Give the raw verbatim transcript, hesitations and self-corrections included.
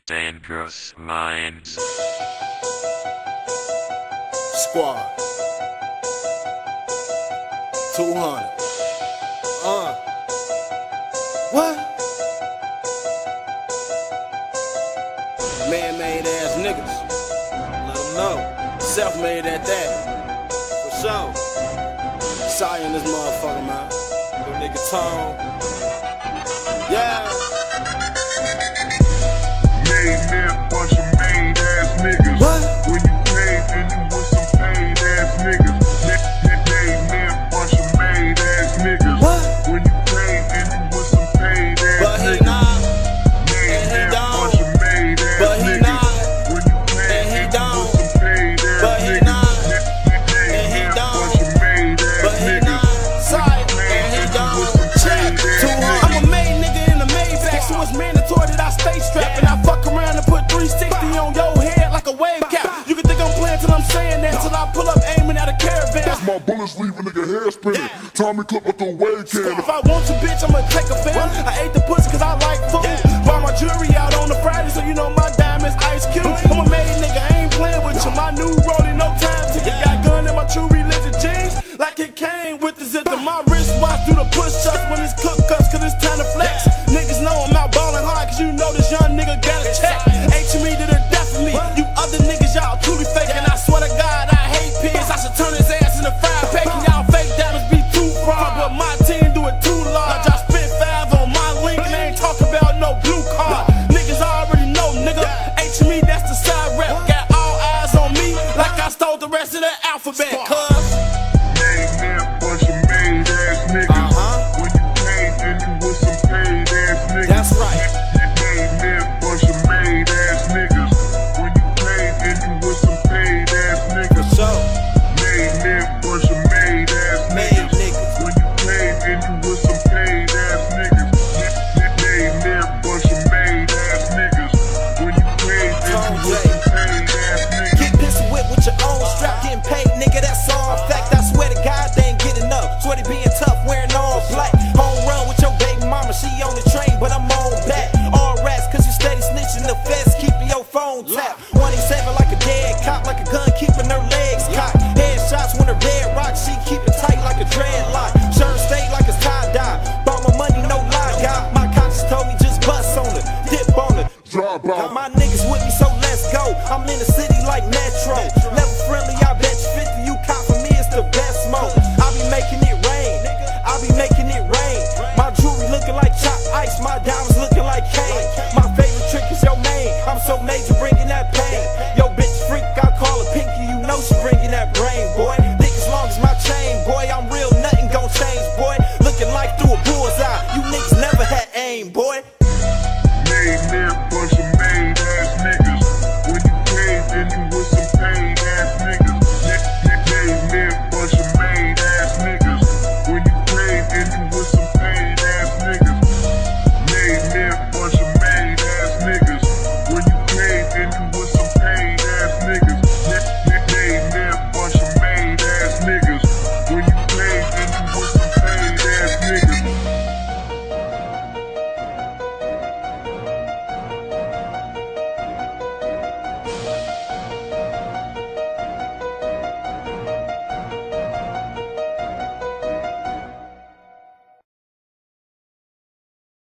Dangerous Minds Squad two hundred. Uh. What? Man-made ass niggas. Let them know. Self-made at that. For sure. Sorry in this motherfucker, man. Little nigga Tone. Yeah. Made me a bunch of made ass niggas. What? When you paid, then you with some paid ass niggas. Made me a bunch of made ass niggas. What? When you paid, then you with some paid ass But he niggas. not. Made and he me a don't. bunch of made ass But he niggas. not. When you paid, and he then you don't. with some paid ass But he niggas. not. Made and he me a don't. bunch of made ass But he niggas. not. Sorry, and he don't. Check. I'm a made nigga in the Maybach, so it's mandatory that I stay strapped. And I fuck around and put three sixty on your head like a wave cap. You can think I'm playing till I'm saying that, till I pull up aiming at a caravan. My bullets leave a nigga hair spinning. Tommy clip with the wave can. If I want you, bitch, I'ma take a fan. I ate the pussy cause I like food. Buy my jewelry out on the Friday, so you know my diamonds ice cube. I'm a made nigga, I ain't playing with you. My new rolling, no time ticket. Got gun in my true religion jeans, like it came with the zip to my wristwatch. Do the push-ups when it's cook cuts, cause it's time to flex. Niggas know I'm out ballin' hard, cause you know this young nigga got a check. H me to the death of me. You other niggas, y'all truly fake. And I swear to God, I hate pigs. I should turn his ass in a fire pack. And y'all fake diamonds be too fraud, but my team do it too large. I spent five on my link and I ain't talking about no blue card. Niggas already know, nigga. H me, that's the side rep. Got all eyes on me, like I stole the rest of the alphabet. Cuz Made me a bunch of made ass niggas. Uh-huh. When you paid, then you with some paid ass niggas. That's right. Made me a bunch of made ass niggas. When you paid, then you with some paid ass niggas. So Made me a bunch of made ass Made niggas. niggas. When you paid, then you with some paid ass niggas. Made me a bunch of made ass niggas. When you paid, then you with some paid ass niggas. Get this whip with your own strap, getting paid, nigga, that's all fact. I swear to God, they ain't getting up. Swear to being tough, wearing all black. Home run with your baby mama, she on the train, but I'm on back. All rats, cause you steady snitching, the feds keeping your phone tapped. one eighty-seven like a dead cop, like a gun keeping her legs cocked. Headshots when her bed rocks, she keep it tight like a dreadlock. Shirt stay like it's tie-dye. Bought my money, no lie, guy. My conscience told me just bust on her, dip on her. Drive by. Got my niggas with me, so let's go. I'm in the city like Metro. Never friendly, I bet you fifty. You cop for me, it's the best smoke. I be making it rain. I be making it rain. My jewelry looking like chopped ice. My diamonds looking like cane. My favorite trick is your main. I'm so major, bringing that pain. Yo, bitch freak, I call her Pinky. You know she bringing that brain, boy. Thick as long as my chain, boy. I'm real, nothing gon' change, boy. Looking like through a bullseye. You niggas never had aim, boy. Made me a